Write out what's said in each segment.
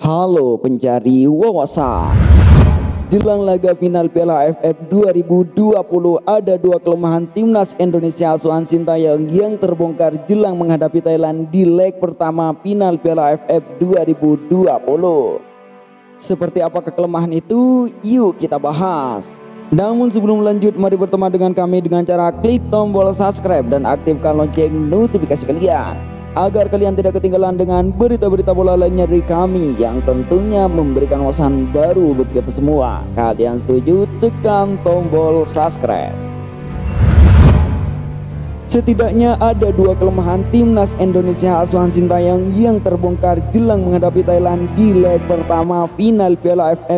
Halo pencari wawasan. Jelang laga final Piala AFF 2020 ada dua kelemahan timnas Indonesia asuhan Sintayong yang terbongkar jelang menghadapi Thailand di leg pertama final Piala AFF 2020. Seperti apa kelemahan itu? Yuk kita bahas. Namun sebelum lanjut, mari berteman dengan kami dengan cara klik tombol subscribe dan aktifkan lonceng notifikasi kalian, agar kalian tidak ketinggalan dengan berita-berita bola lainnya dari kami yang tentunya memberikan wawasan baru bagi kita semua. Kalian setuju? Tekan tombol subscribe. Setidaknya ada dua kelemahan timnas Indonesia asuhan Sintayong yang terbongkar jelang menghadapi Thailand di leg pertama final Piala AFF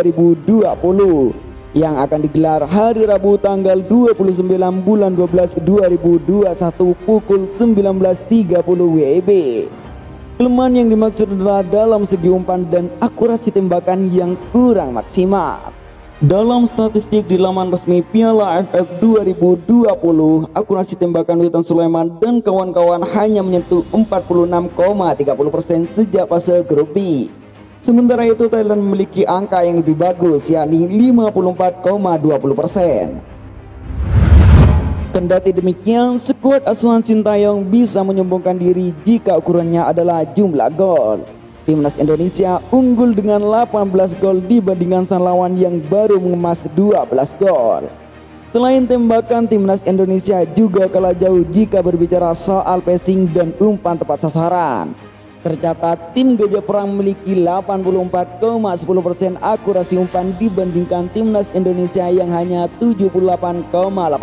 2020 yang akan digelar hari Rabu tanggal 29 bulan 12 2021 pukul 19.30 WIB. Kelemahan yang dimaksud adalah dalam segi umpan dan akurasi tembakan yang kurang maksimal. Dalam statistik di laman resmi Piala AFF 2020, akurasi tembakan Witan Sulaiman dan kawan-kawan hanya menyentuh 46,30% sejak fase grup B. Sementara itu Thailand memiliki angka yang lebih bagus, yakni 54,20%. Kendati demikian, skuad asuhan Sintayong bisa menyombongkan diri jika ukurannya adalah jumlah gol. Timnas Indonesia unggul dengan 18 gol dibandingkan sang lawan yang baru mengemas 12 gol. Selain tembakan, timnas Indonesia juga kalah jauh jika berbicara soal passing dan umpan tepat sasaran. Tercatat tim Gajah Perang memiliki 84,10% akurasi umpan dibandingkan timnas Indonesia yang hanya 78,80%.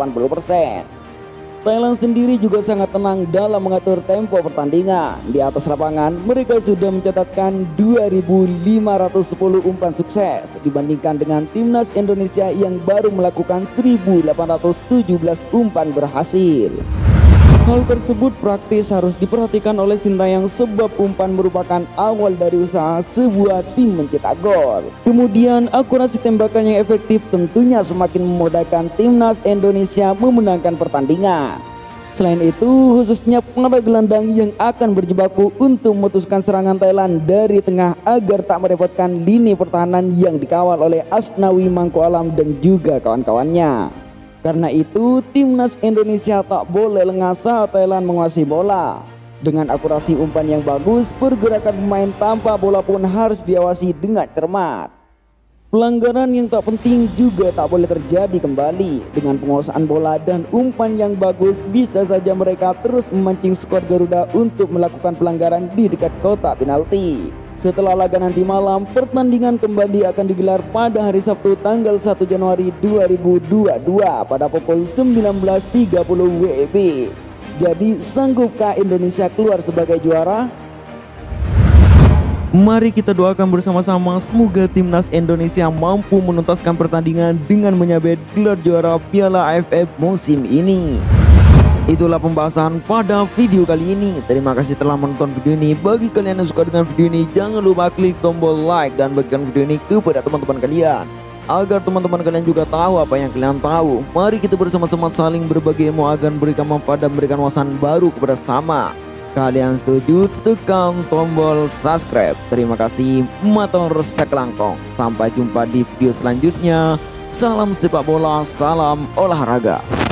Thailand sendiri juga sangat tenang dalam mengatur tempo pertandingan. Di atas lapangan mereka sudah mencatatkan 2.510 umpan sukses dibandingkan dengan timnas Indonesia yang baru melakukan 1.817 umpan berhasil. Hal tersebut praktis harus diperhatikan oleh Sintayong sebab umpan merupakan awal dari usaha sebuah tim mencetak gol. Kemudian akurasi tembakan yang efektif tentunya semakin memudahkan timnas Indonesia memenangkan pertandingan. Selain itu, khususnya para gelandang yang akan berjibaku untuk memutuskan serangan Thailand dari tengah agar tak merepotkan lini pertahanan yang dikawal oleh Asnawi Mangku Alam dan juga kawan-kawannya. Karena itu, timnas Indonesia tak boleh lengah saat Thailand menguasai bola. Dengan akurasi umpan yang bagus, pergerakan pemain tanpa bola pun harus diawasi dengan cermat. Pelanggaran yang tak penting juga tak boleh terjadi kembali. Dengan penguasaan bola dan umpan yang bagus, bisa saja mereka terus memancing skuad Garuda untuk melakukan pelanggaran di dekat kotak penalti. Setelah laga nanti malam, pertandingan kembali akan digelar pada hari Sabtu tanggal 1 Januari 2022 pada pukul 19.30 WIB. Jadi sanggupkah Indonesia keluar sebagai juara? Mari kita doakan bersama-sama semoga timnas Indonesia mampu menuntaskan pertandingan dengan menyabet gelar juara Piala AFF musim ini. Itulah pembahasan pada video kali ini. Terima kasih telah menonton video ini. Bagi kalian yang suka dengan video ini, jangan lupa klik tombol like dan bagikan video ini kepada teman-teman kalian, agar teman-teman kalian juga tahu apa yang kalian tahu. Mari kita bersama-sama saling berbagi ilmu agar memberikan manfaat dan memberikan wawasan baru kepada sama. Kalian setuju? Tekan tombol subscribe. Terima kasih. Matur sekelangkong. Sampai jumpa di video selanjutnya. Salam sepak bola, salam olahraga.